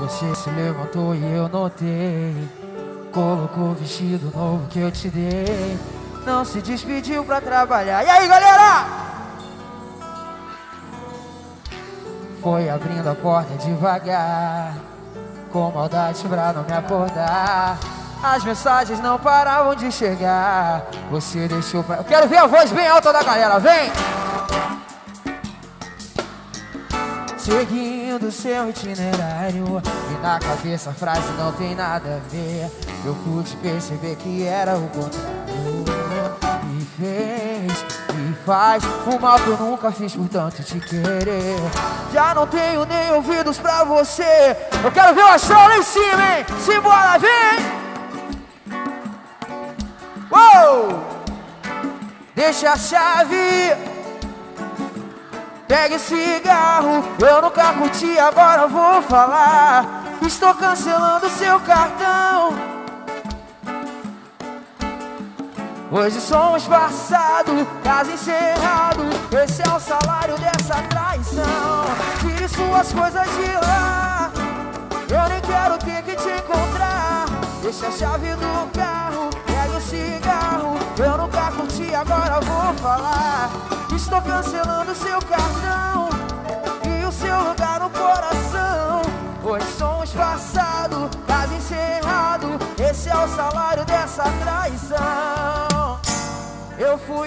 Você se levantou e eu notei. Colocou o vestido novo que eu te dei. Não se despediu pra trabalhar. E aí, galera? Foi abrindo a porta devagar, com maldade pra não me acordar. As mensagens não paravam de chegar. Você deixou pra... Eu quero ver a voz bem alta da galera, vem! Seguindo seu itinerário, e na cabeça a frase não tem nada a ver. Eu pude perceber que era o contrário. E fez, e faz o mal que eu nunca fiz por tanto te querer. Já não tenho nem ouvidos pra você. Eu quero ver o astral lá em cima, hein? Simbora, vem! Uou! Deixa a chave, pegue cigarro. Eu nunca curti, agora vou falar. Estou cancelando seu cartão. Hoje somos passado, caso encerrado. Esse é o salário dessa traição. Tire suas coisas de lá, eu nem quero ter que te encontrar. Deixa a chave do carro, pega o cigarro. Eu nunca curti, agora vou falar. Estou cancelando seu cartão e o seu lugar no coração. Hoje somos passado, caso encerrado. Esse é o salário dessa traição. Eu fui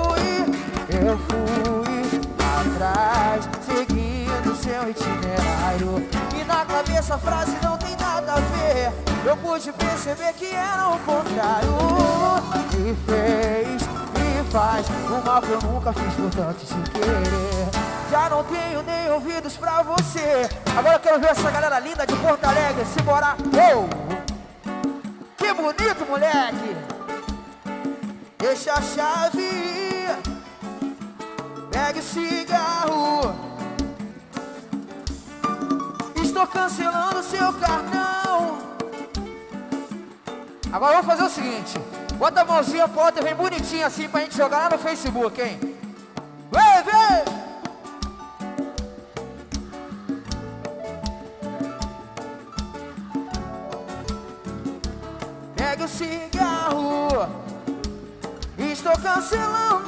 atrás, seguindo seu itinerário. E na cabeça a frase não tem nada a ver. Eu pude perceber que era o contrário. E fez, e faz o mal que eu nunca fiz por tanto te querer. Já não tenho nem ouvidos pra você. Agora eu quero ver essa galera linda de Porto Alegre. Simbora! Oh! Que bonito, moleque! Deixa a chave, pegue o cigarro. Estou cancelando seu cartão. Agora vamos fazer o seguinte: bota a mãozinha pra outra, vem bonitinho assim pra gente jogar lá no Facebook, hein? Vem, vem! Pegue o cigarro, estou cancelando,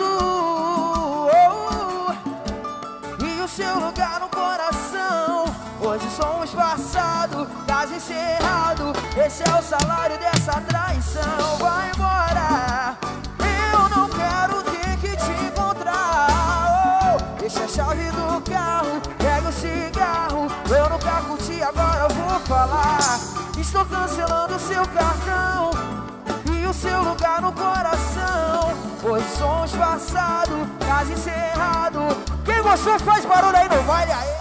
e o seu lugar no coração. Hoje somos passado, caso encerrado. Esse é o salário dessa traição. Vai embora, eu não quero ter que te encontrar. Deixa a chave do carro, pega o cigarro. Eu nunca curti, agora vou falar. Estou cancelando seu cartão e o seu lugar no coração. Hoje somos passado, caso encerrado. Quem gostou faz barulho aí no baile aí.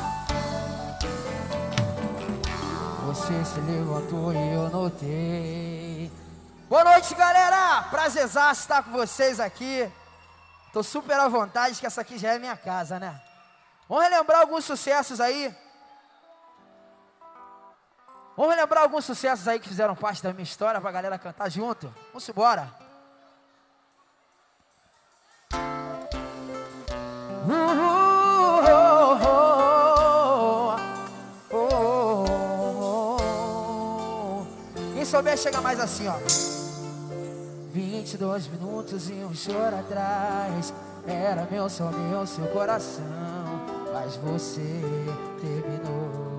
Você se levantou e eu notei. Boa noite, galera. Prazerzaço estar com vocês aqui. Tô super à vontade, que essa aqui já é minha casa, né? Vamos relembrar alguns sucessos aí. Vamos relembrar alguns sucessos aí que fizeram parte da minha história pra galera cantar junto. Vamos embora. Quem souber chega mais assim, ó. 22 minutos e um choro atrás. Era meu sonho, meu seu coração. Mas você terminou.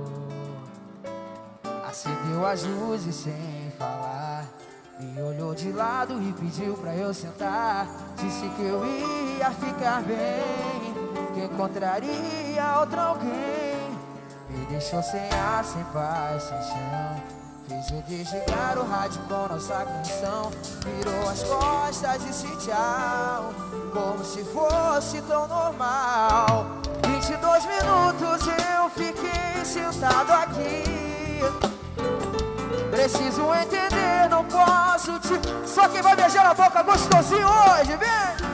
Acendeu as luzes sem falar. Me olhou de lado e pediu pra eu sentar. Disse que eu ia ficar bem, que encontraria outro alguém. Me deixou sem ar, sem paz, sem chão. Fez eu desligar o rádio com nossa canção. Virou as costas e disse tchau, como se fosse tão normal. 22 minutos eu fiquei sentado aqui. Preciso entender, não posso te... Só quem vai beijar na boca gostosinho hoje, vem!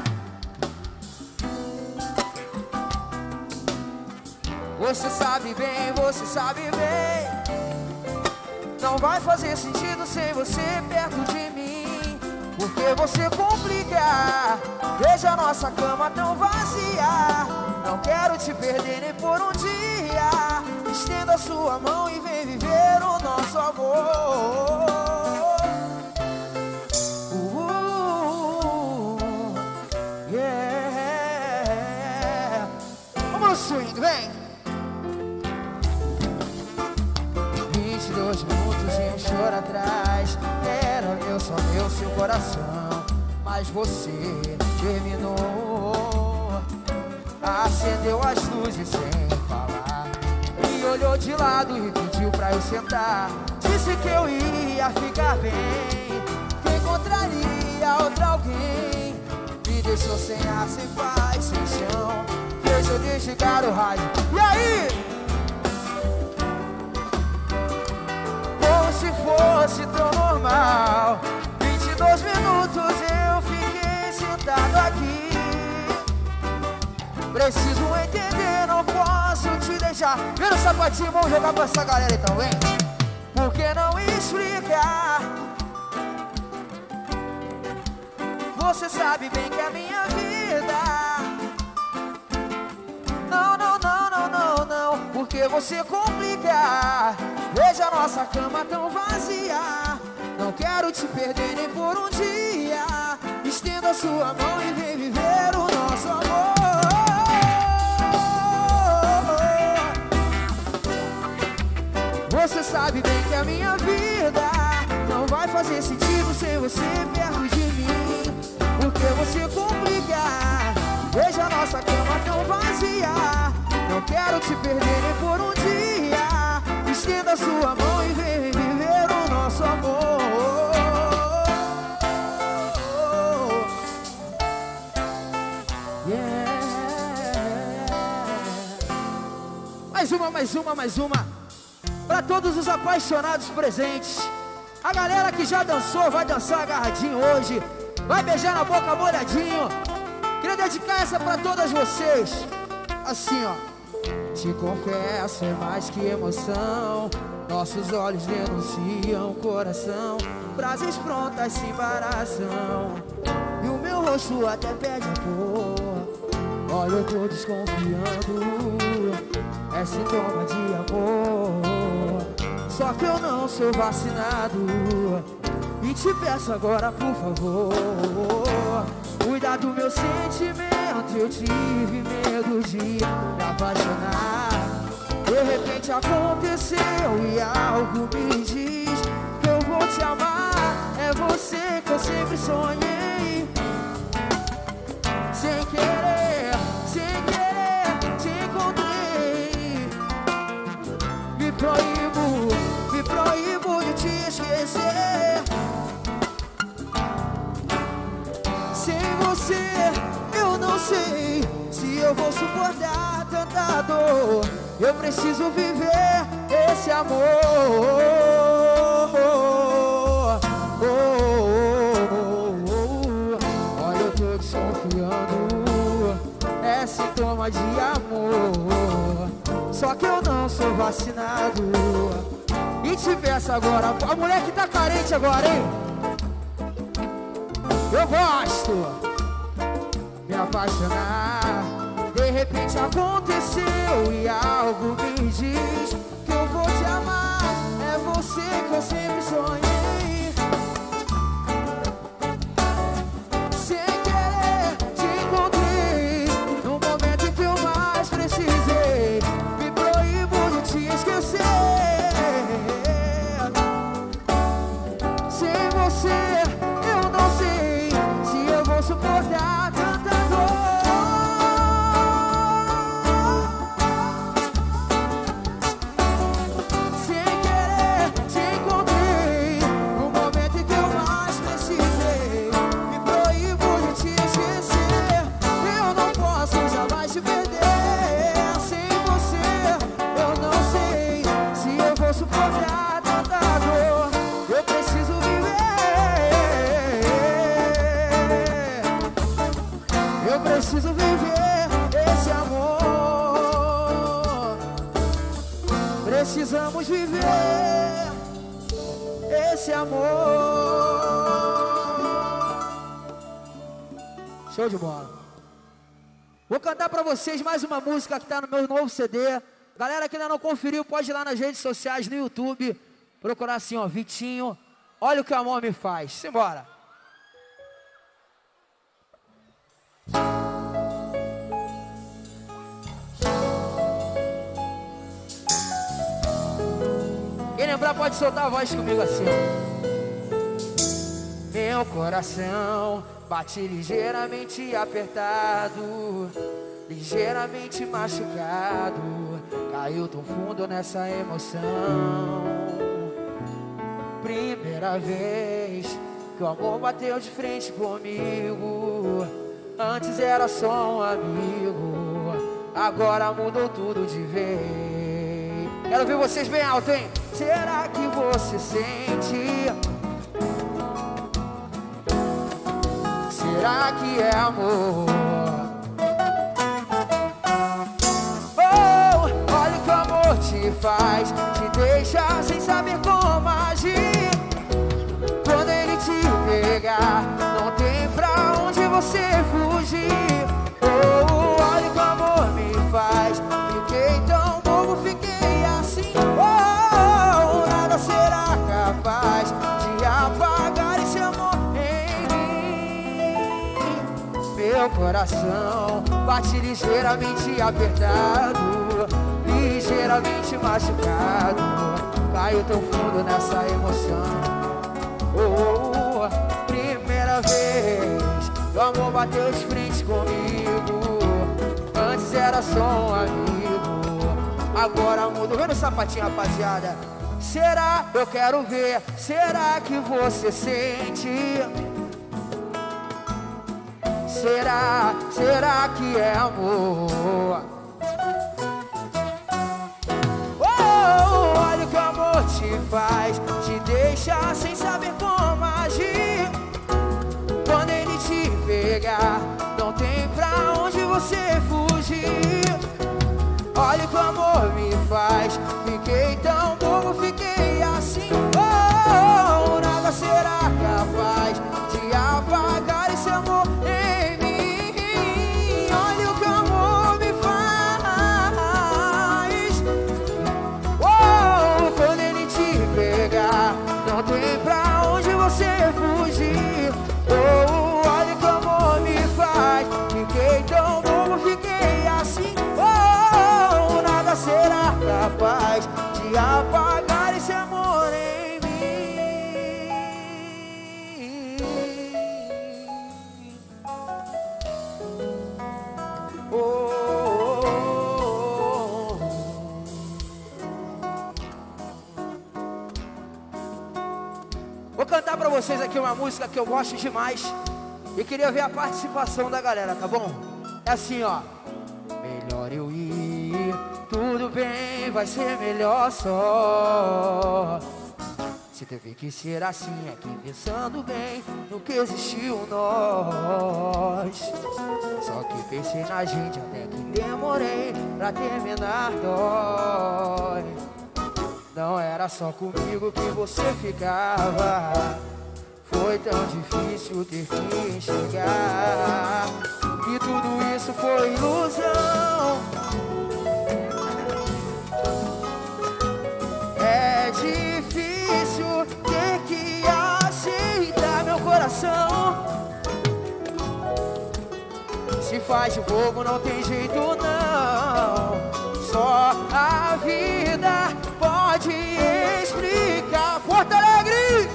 Você sabe bem, você sabe bem. Não vai fazer sentido sem você perto de mim, porque você complica. Veja a nossa cama tão vazia. Não quero te perder nem por um dia. Estenda Estenda sua mão e vem viver o nosso amor. Yeah. Vamos no swing, vem. 22 minutos e um choro atrás. Era meu, só meu, seu coração. Mas você terminou. Acendeu as luzes sem falar. Me olhou de lado e pediu pra eu sentar. Disse que eu ia ficar bem, que encontraria outra alguém. Me deixou sem ar, sem paz, sem chão. Fez eu desligar o rádio. E aí? Como se fosse tão normal. 22 minutos eu fiquei sentado aqui. Preciso entender, não posso te deixar. Vira o sapatinho, vamos jogar pra essa galera então, vem. Por que não explicar? Você sabe bem que a minha vida. Não, não, não, não, não, não. Porque você complica. Veja a nossa cama tão vazia. Não quero te perder nem por um dia. Estenda sua mão e vem viver o nosso amor. Você sabe bem que a minha vida não vai fazer sentido sem você perto de mim. Porque você complica. Veja a nossa cama tão vazia. Não quero te perder nem por um dia. Estenda sua mão e vem viver o nosso amor. Yeah. Mais uma, mais uma, mais uma. Pra todos os apaixonados presentes. A galera que já dançou vai dançar agarradinho hoje. Vai beijar na boca molhadinho. Queria dedicar essa pra todas vocês. Assim, ó. Te confesso, é mais que emoção. Nossos olhos denunciam o coração. Frases prontas se embaraçam. E o meu rosto até perde a cor. Olha, eu tô desconfiando. É sintoma de amor. Só que eu não sou vacinado. E te peço agora, por favor, cuida do meu sentimento. Eu tive medo de me apaixonar. De repente aconteceu e algo me diz que eu vou te amar. É você que eu sempre sonhei. Sem querer te encontrei. Me proíbo de te esquecer. Sem você eu não sei se eu vou suportar tanta dor. Eu preciso viver esse amor. Olha, eu tô desconfiando. É sintoma de amor. Só que eu não sou vacinado. E te peço agora, a mulher que tá carente agora, hein? Eu gosto de me apaixonar. De repente aconteceu e algo me diz que eu vou te amar. É você que eu sempre sonhei. Sem querer te encontrei no momento em que eu mais precisei. Me proíbo de te esquecer. Sem você eu não sei se eu vou suportar tanta dor. Preciso viver esse amor. Precisamos viver esse amor. Show de bola. Vou cantar pra vocês mais uma música que tá no meu novo CD. Galera que ainda não conferiu, pode ir lá nas redes sociais, no YouTube, procurar assim, ó, Vitinho, olha o que o amor me faz. Simbora. Quem lembrar pode soltar a voz comigo assim, ó. Meu coração bate ligeiramente apertado, ligeiramente machucado, caiu tão fundo nessa emoção. Primeira vez que o amor bateu de frente comigo, antes era só um amigo, agora mudou tudo de vez. Quero ver vocês bem alto, hein? Será que você sente? Será que é amor? Oh, olha o que o amor te faz, te deixa sem saber como agir. Quando ele te pegar, não tem pra onde você fugir. Oh, olha o que o amor me faz, fiquei tão bobo, fiquei assim. Oh, nada será capaz de apagar esse amor em mim. Meu coração bate ligeiramente apertado, ligeiramente machucado, caiu tão fundo nessa emoção. Oh, primeira vez que o amor bateu de frente comigo, antes era só um amigo, agora mudou. Vendo o sapatinho, rapaziada? Será? Eu quero ver. Será que você sente? Será? Será que é amor? Oh, olha o que o amor te faz, te deixa sem saber como agir. Quando ele te pegar, não tem pra onde você fugir. Olha o que o amor me faz, fiquei tão bobo, fiquei assim. Oh, nada será capaz de apagar esse amor em mim. Olha o que o amor me faz. Oh, quando ele te pegar, não tem pra onde você fugir. Oh, olha o que o amor me faz, fiquei tão bobo, fiquei assim. Oh, nada será capaz de apagar esse amor em mim. Oh, oh, oh, oh. Vou cantar pra vocês aqui uma música que eu gosto demais e queria ver a participação da galera, tá bom? É assim, ó. Melhor eu ir, tudo bem, vai ser melhor só. Se teve que ser assim, aqui pensando bem no que existiu nós. Só que pensei na gente até que demorei pra terminar dói. Não era só comigo que você ficava, foi tão difícil ter que enxergar que tudo isso foi ilusão. É difícil ter que aceitar, meu coração se faz de bobo, não tem jeito não. Só a vida pode explicar. Porto Alegre!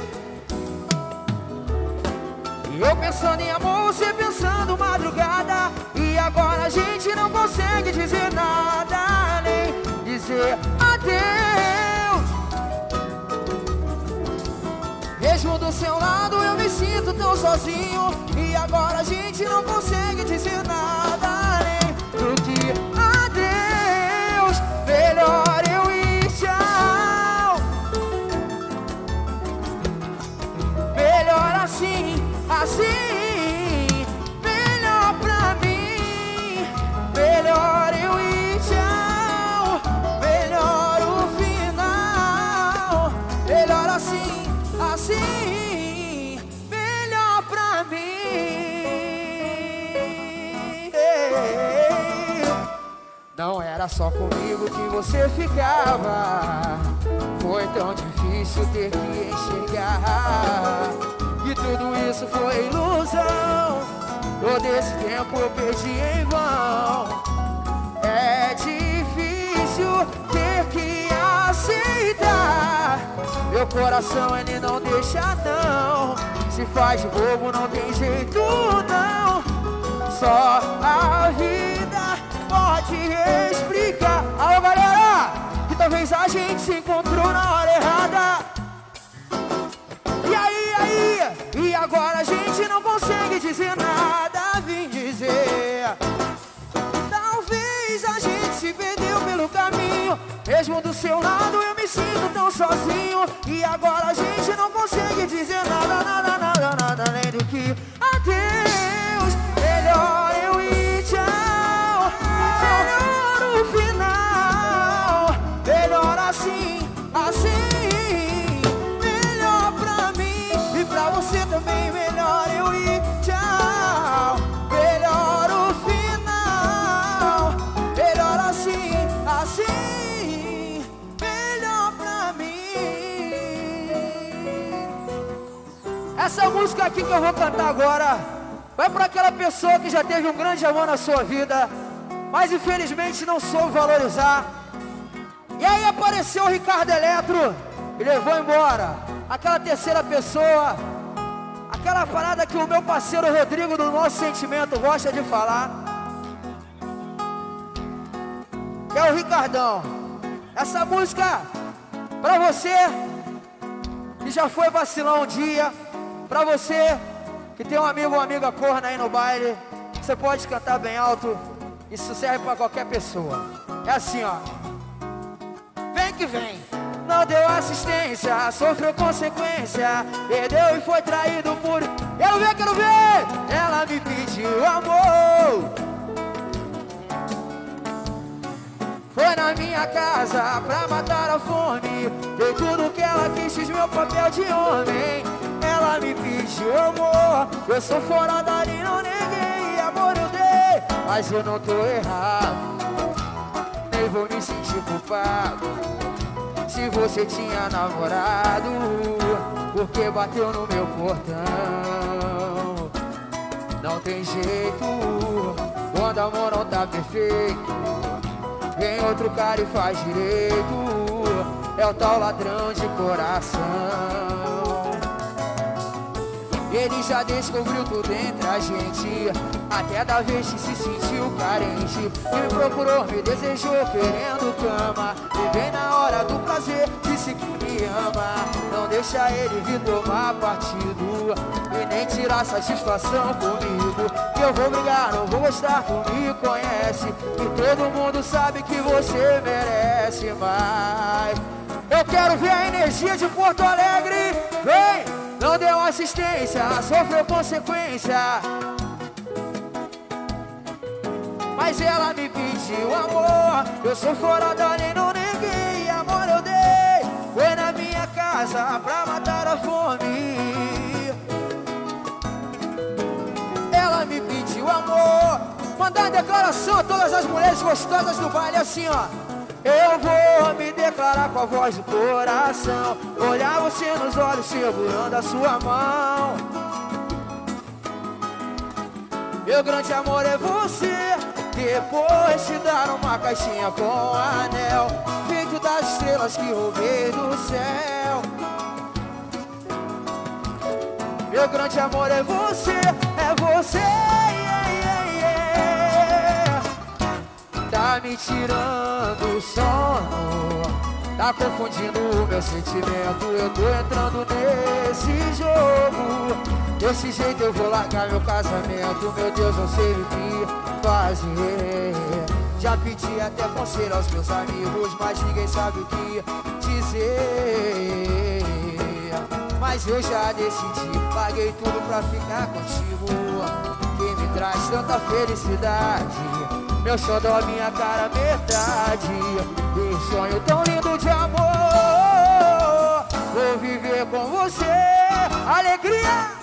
E eu pensando em amor, você pensando madrugada, e agora a gente não consegue dizer nada, nem dizer adeus. Mesmo do seu lado eu me sinto tão sozinho, e agora a gente não consegue dizer nada, nem do que adeus. Melhor eu ir, tchau. Melhor assim, assim, melhor pra mim. Melhor eu ir, tchau. Melhor o final. Melhor assim, assim, melhor pra mim. Não era só comigo que você ficava. Foi tão difícil ter que enxergar que tudo isso foi ilusão. Todo esse tempo eu perdi em vão. É difícil ter que aceitar. Meu coração ele não deixa não. Se faz de bobo não tem jeito não. Só a vida pode explicar. Alô galera, que talvez a gente se encontrou na hora errada. E agora a gente não consegue dizer nada. Vim dizer, talvez a gente se perdeu pelo caminho. Mesmo do seu lado eu me sinto tão sozinho. E agora a gente não consegue dizer nada, nada, nada, nada além do que adeus. Melhor eu ir, tchau. Melhor o final. Melhor assim, assim. Melhor pra mim e pra você também. Melhor eu ir, tchau. Melhor o final. Melhor assim, assim. Melhor pra mim. Essa música aqui que eu vou cantar agora vai pra aquela pessoa que já teve um grande amor na sua vida, mas infelizmente não soube valorizar. E aí apareceu o Ricardo Eletro e levou embora aquela terceira pessoa. Aquela parada que o meu parceiro Rodrigo do Nosso Sentimento gosta de falar, que é o Ricardão. Essa música pra você que já foi vacilão um dia, pra você que tem um amigo ou amiga corna aí no baile, você pode cantar bem alto. Isso serve pra qualquer pessoa. É assim, ó. Vem que vem. Não deu assistência, sofreu consequência, perdeu e foi traído por... Quero ver, quero ver! Ela me pediu amor. Foi na minha casa pra matar a fome. Dei tudo que ela quis, fiz meu papel de homem. Ela me pediu amor. Eu sou fora dali, não neguei. Amor eu dei, mas eu não tô errado. Nem vou me sentir culpado se você tinha namorado, porque bateu no meu portão. Não tem jeito, quando o amor não tá perfeito, vem outro cara e faz direito. É o tal ladrão de coração. Ele já descobriu tudo entre a gente, até da vez que se sentiu carente. Me procurou, me desejou, querendo cama. E bem na hora do prazer, disse que me ama. Não deixa ele vir tomar partido e nem tirar satisfação comigo. Que eu vou brigar, não vou gostar, tu me conhece, e todo mundo sabe que você merece mais. Eu quero ver a energia de Porto Alegre. Vem! Não deu assistência, sofreu consequência, mas ela me pediu amor. Eu sou fora da lei, não neguei. Amor eu dei, foi na minha casa pra matar a fome. Ela me pediu amor. Mandar declaração a todas as mulheres gostosas do baile assim, ó. Eu vou me declarar com a voz do coração, olhar você nos olhos segurando a sua mão. Meu grande amor é você, depois te dar uma caixinha com anel, feito das estrelas que roubei do céu. Meu grande amor é você, tá me tirando o sono, tá confundindo o meu sentimento. Eu tô entrando nesse jogo, desse jeito eu vou largar meu casamento. Meu Deus, não sei o que fazer. Já pedi até conselho aos meus amigos, mas ninguém sabe o que dizer. Mas eu já decidi, paguei tudo pra ficar contigo, que me traz tanta felicidade. Meu xodó, minha cara metade, e um sonho tão lindo de amor. Vou viver com você, alegria.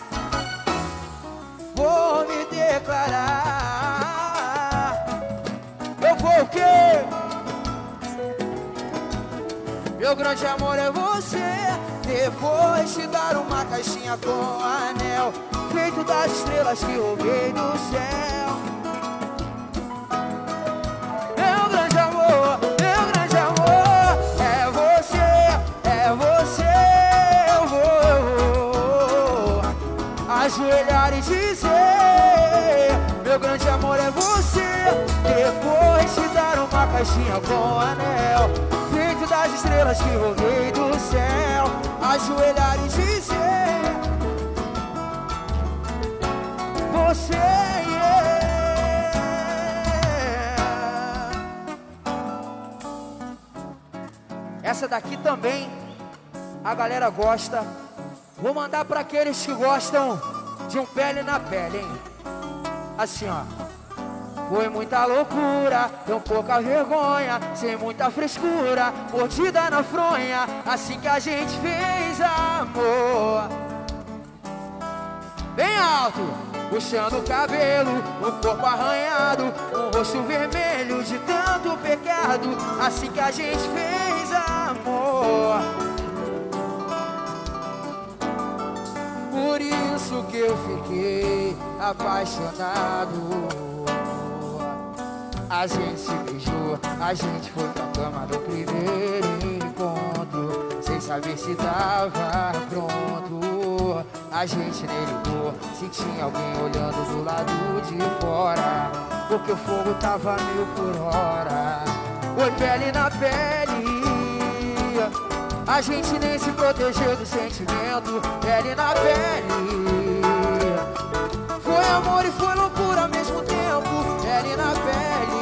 Vou me declarar. Eu foi o quê? Meu grande amor é você. Depois te dar uma caixinha com anel feito das estrelas que roubei do céu. Meu grande amor, é você. Eu vou ajoelhar e dizer: meu grande amor é você. Depois te dar uma caixinha com anel feito das estrelas que roubei do céu. Ajoelhar e dizer: você, Essa daqui também a galera gosta. Vou mandar pra aqueles que gostam de um pele na pele, hein? Assim, ó. Foi muita loucura, tão pouca vergonha, sem muita frescura, mordida na fronha, assim que a gente fez amor. Bem alto, puxando o cabelo, o corpo arranhado, o rosto vermelho de tanto pecado, assim que a gente fez amor. Por isso que eu fiquei apaixonado. A gente se beijou, a gente foi pra cama no primeiro encontro, sem saber se tava pronto. A gente nem ligou se tinha alguém olhando do lado de fora, porque o fogo tava 1000 por hora. Foi pele na pele, a gente nem se protegeu do sentimento. Pele na pele, foi amor e foi loucura ao mesmo tempo. Pele na pele,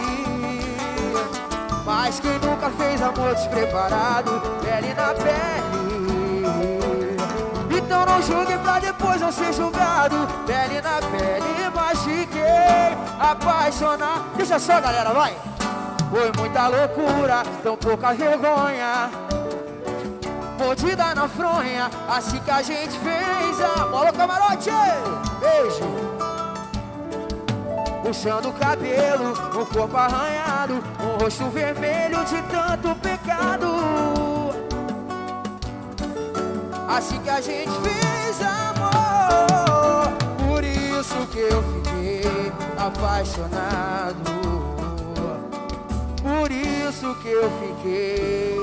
mas quem nunca fez amor despreparado? Pele na pele, então não julgue pra depois não ser julgado. Pele na pele, mas fiquei apaixonado. Deixa só, galera, vai! Foi muita loucura, tão pouca vergonha, mordida na fronha, assim que a gente fez amor. Alô, camarote! Beijo! Puxando o cabelo, o corpo arranhado, o rosto vermelho de tanto pecado, assim que a gente fez amor. Por isso que eu fiquei apaixonado. Por isso que eu fiquei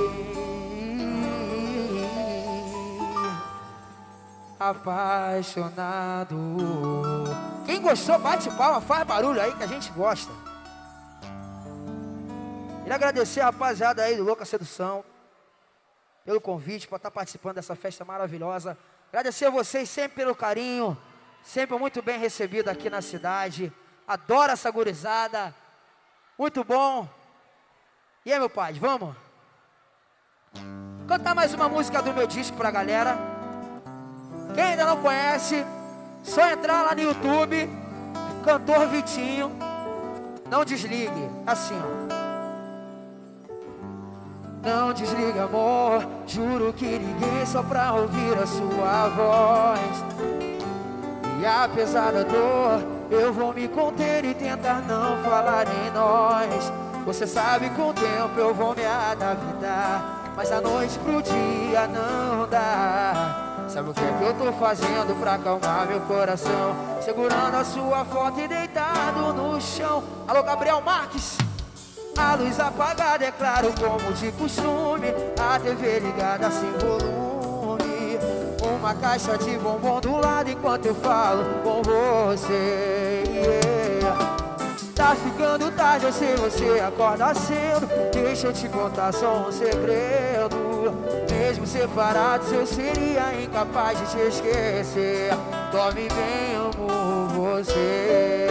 apaixonado. Quem gostou, bate palma, faz barulho aí que a gente gosta. Queria agradecer a rapaziada aí do Louca Sedução pelo convite, por estar participando dessa festa maravilhosa. Agradecer a vocês sempre pelo carinho, sempre muito bem recebido aqui na cidade. Adoro essa gurizada, muito bom. E aí, meu pai, vamos? Cantar mais uma música do meu disco pra galera. Quem ainda não conhece, só entrar lá no YouTube, Cantor Vitinho. Não desligue, assim, ó. Não desligue, amor, juro que liguei só pra ouvir a sua voz. E apesar da dor, eu vou me conter e tentar não falar em nós. Você sabe, com o tempo eu vou me adaptar, mas da noite pro dia não dá. Sabe o que é que eu tô fazendo pra acalmar meu coração? Segurando a sua foto e deitado no chão. Alô, Gabriel Marques. A luz apagada, é claro, como de costume. A TV ligada sem volume. Uma caixa de bombom do lado enquanto eu falo com você, yeah. Tá ficando tarde, eu sei, você acorda cedo. Deixa eu te contar só um segredo. Mesmo separados eu seria incapaz de te esquecer. Dorme bem, amo você.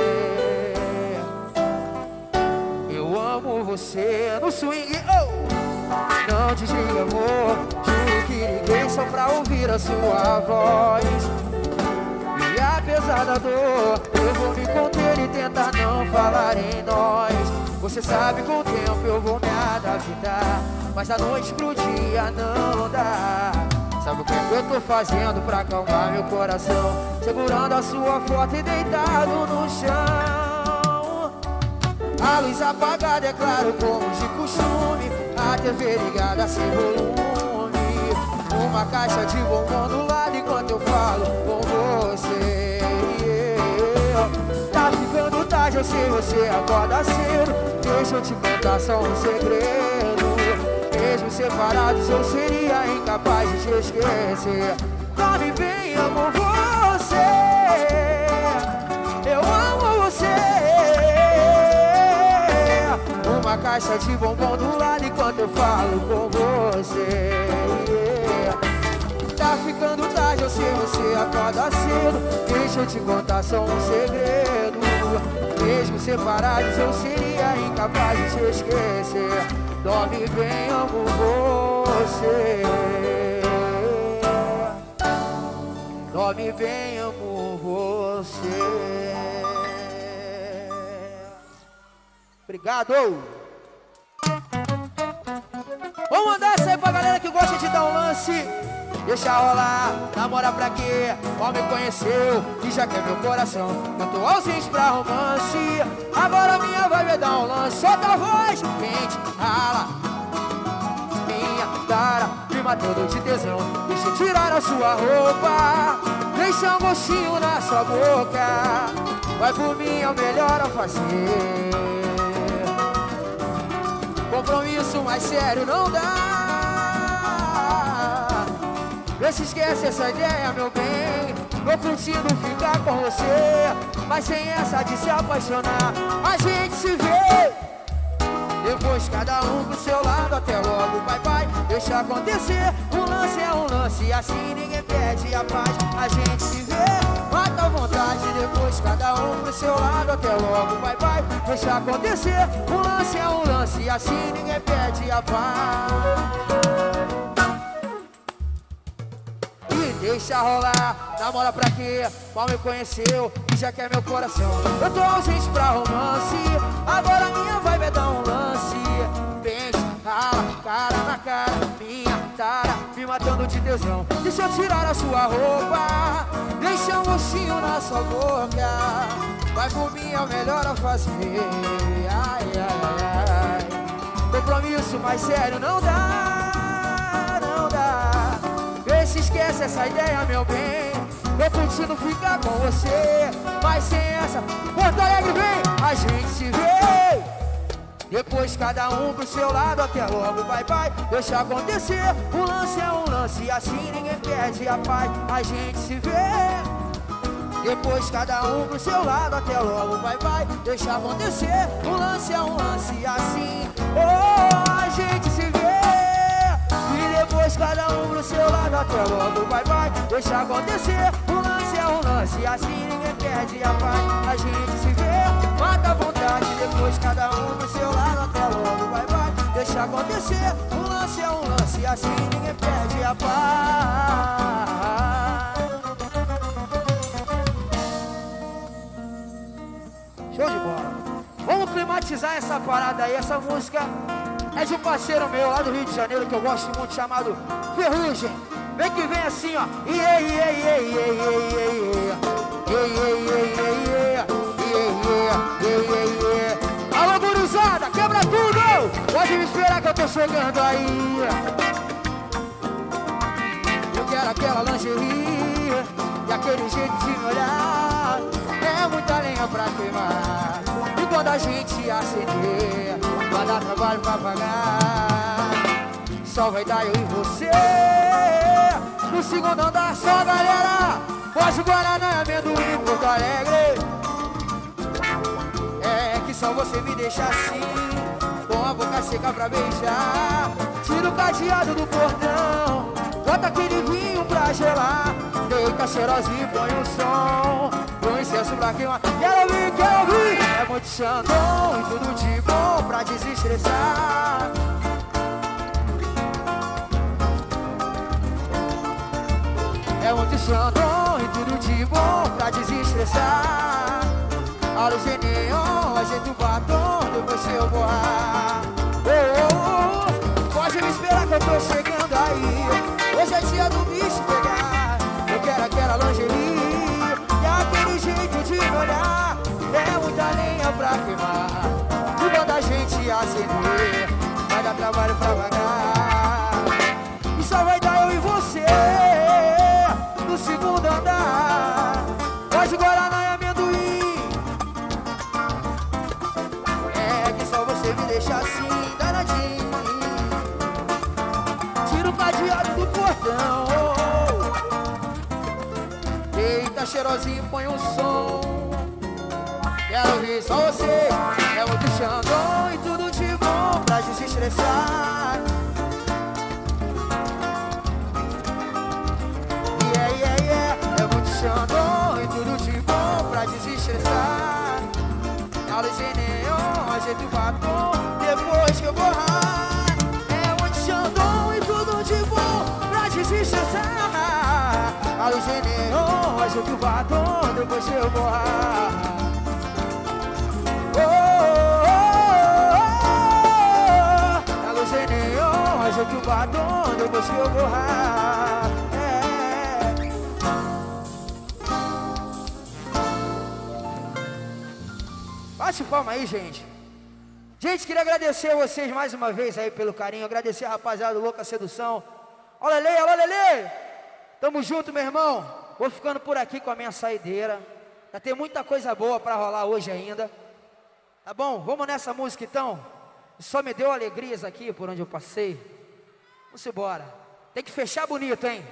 Eu amo você no swing, oh! Não desliga, amor, juro que liguei só pra ouvir a sua voz. E apesar da dor, eu vou me conter e tentar não falar em nós. Você sabe, com o tempo eu vou me adaptar, mas da noite pro dia não dá. Sabe o que eu tô fazendo pra acalmar meu coração? Segurando a sua foto e deitado no chão. A luz apagada, é claro, como de costume. A TV ligada sem volume. Uma caixa de bombom do lado enquanto eu falo com você. Tá ficando tarde, eu sei, você acorda cedo. Deixa eu te contar só um segredo. Mesmo separados eu seria incapaz de te esquecer. Dorme bem, amo você. Eu amo você. Uma caixa de bombom do lado enquanto eu falo com você. Tá ficando tarde, eu sei, você acorda cedo. Deixa eu te contar só um segredo. Mesmo separados eu seria incapaz de te esquecer. Dorme bem, amo você. Dorme bem, amo você. Obrigado. Vamos mandar essa aí pra galera que gosta de dar um lance. Deixa rolar, namora pra quê? Mal me conheceu e já quer meu coração. Eu tô ausente pra romance. Agora minha vibe é dar um lance. Solta a voz, mente, rala. Minha cara me matando de tesão. Deixa eu tirar a sua roupa. Deixa um gostinho na sua boca. Vai por mim, é o melhor a fazer. Compromisso mais sério não dá. Vê se esquece essa ideia, meu bem. Tô curtindo ficar com você, mas sem essa de se apaixonar. A gente se vê, depois cada um pro seu lado. Até logo, bye bye, deixa acontecer. Um lance é um lance, assim ninguém perde a paz. A gente se vê, mata a vontade. Depois cada um pro seu lado. Até logo, bye bye, deixa acontecer. Um lance é um lance, assim ninguém perde a paz. Deixa rolar, namora pra quê? Mal me conheceu e já quer meu coração. Eu tô ausente pra romance. Agora minha vibe é dar um lance. Pente, rala, cara na cara. Minha tara me matando de tesão. Deixa eu tirar a sua roupa. Deixa um gostinho na sua boca. Vai por mim, é o melhor a fazer. Ai, ai, ai. Compromisso mais sério não dá, não dá. Vê se esquece essa ideia, meu bem. Tô curtindo ficar com você, mas sem essa. Porto Alegre vem, a gente se vê. Depois cada um pro seu lado. Até logo, bye bye, deixa acontecer. Um lance é um lance, assim ninguém perde a paz. A gente se vê. Depois cada um pro seu lado. Até logo, bye bye, deixa acontecer. Um lance é um lance, assim. Oh, a gente se vê. E depois cada um pro seu lado. Até logo, bye bye, deixa acontecer. Um lance é um lance, assim ninguém perde a paz. A gente se vê, mata a vontade. Depois cada um pro seu lado. Até logo, bye bye, deixa acontecer. Um lance é um lance, assim ninguém perde a paz. Show de bola. Vamos climatizar essa parada aí. Essa música é de um parceiro meu lá do Rio de Janeiro que eu gosto muito, chamado Ferrugem. Vem que vem assim, ó. Alô, gurizada, quebra tudo! Pode me esperar que eu tô chegando aí. Eu quero aquela lingerie e aquele jeito de me olhar. É muita lenha pra queimar. E quando a gente acender, vai dar trabalho pra pagar. Só vai dar eu e você. No segundo andar só galera. Pode Guaraná, amendoim, Porto Alegre. É que só você me deixa assim, com a boca seca pra beijar. Tira o cadeado do portão, bota aquele vinho pra gelar. Deita cheirosinho e põe o som, põe incenso pra queimar. Quero ouvir, quero ouvir. É muito Xandão e tudo de bom pra desestressar. É muito Xandão e tudo de bom pra desestressar. A luz de neon, ajeita o batom, depois seu borrar. Oh, oh, oh, pode me esperar que eu tô chegando aí. Hoje é dia do bicho pegar. Eu quero aquela lingerie e aquele jeito de me olhar. É muita lenha pra queimar. trabalho pra pagar. E só vai dar eu e você no segundo andar. Hoje Guaraná e amendoim. É que só você me deixa assim, danadinho. Tira o cadeado do portão. Eita, cheirosinho, põe um som. Quero ouvir só você. É muito Xandão e tudo de bom pra desestressar. É muito Xandão e tudo de bom pra desestressar. A luz de neon, ajeito o batom depois que eu borrar. É muito Xandão e tudo de bom pra desestressar. A luz de neon, ajeito o batom depois que eu borrar. A luz de neon, ajeito o batom depois que eu borrar. Bate palma aí, gente. Gente, queria agradecer a vocês mais uma vez aí pelo carinho. Agradecer a rapaziada do Louca Sedução. Olha, Lele, olha, Lele. Tamo junto, meu irmão. Vou ficando por aqui com a minha saideira. Já tem muita coisa boa pra rolar hoje ainda. Tá bom? Vamos nessa música então. Só me deu alegrias aqui por onde eu passei. Vamos embora. Tem que fechar bonito, hein?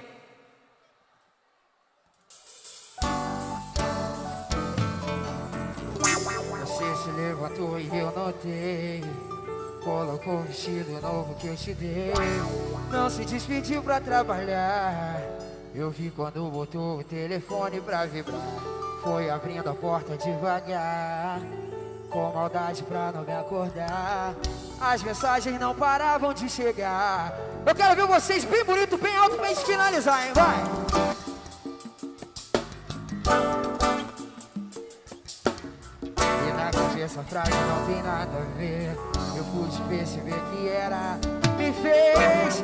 Você se levantou e eu notei. Colocou o vestido novo que eu te dei. Não se despediu pra trabalhar. Eu vi quando botou o telefone pra vibrar. Foi abrindo a porta devagar, com maldade pra não me acordar. As mensagens não paravam de chegar. Eu quero ver vocês bem bonito, bem alto pra gente finalizar, hein? Vai! Essa frase não tem nada a ver. Eu pude perceber que era. Me fez,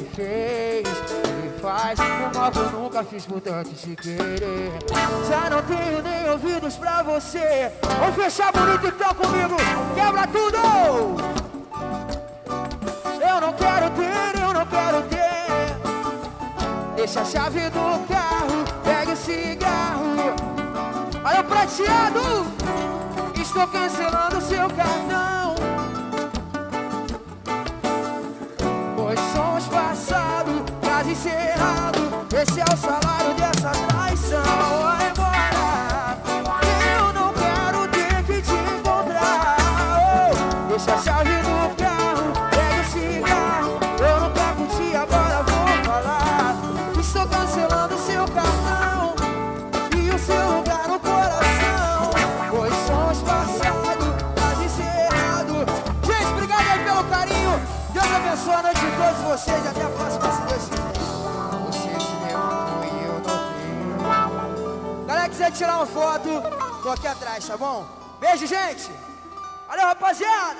me faz um mal que eu nunca fiz por tanto te querer. Já não tenho nem ouvidos pra você. Vamos fechar bonito então comigo. Quebra tudo. Eu não quero ter, eu não quero ter. Deixa a chave do carro, pega o cigarro. Olha o prateado. Estou cancelando seu cartão. Pois somos passado, caso encerrado. Esse é o salário dessa traição. Vai embora, eu não quero ter que te encontrar. Deixa a chave no carro, pega o cigarro. Eu não quero curtir, agora vou falar. Estou cancelando seu cartão e o seu lugar no coração. Pois somos passado, quase encerrado. Gente, obrigado aí pelo carinho. Deus abençoe a noite de todos vocês. Até a próxima, se Deus quiser. Você se levantou e eu notei. Galera, quiser tirar uma foto, tô aqui atrás, tá bom? Beijo, gente. Valeu, rapaziada.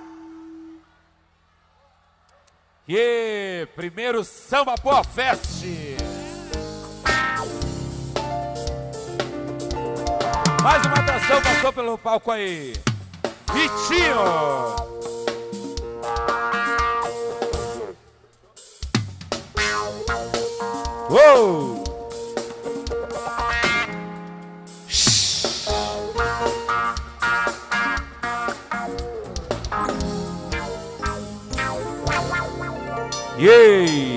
E primeiro Samba Pó Fest. Mais uma atração passou pelo palco aí. Vitinho. Uou. Yay.